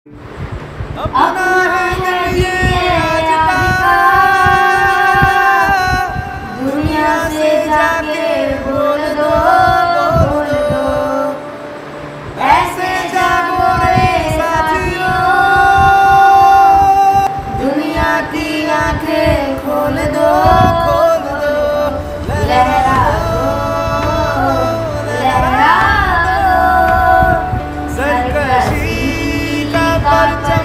अपना है ये आज का, दुनिया से जाके बोल दो, बोल दो, ऐसे जागो रे साथियों, दुनिया की आंखें खोल दो, खोल दो, लहरा दो, लहरा दो, सरकशी का परचम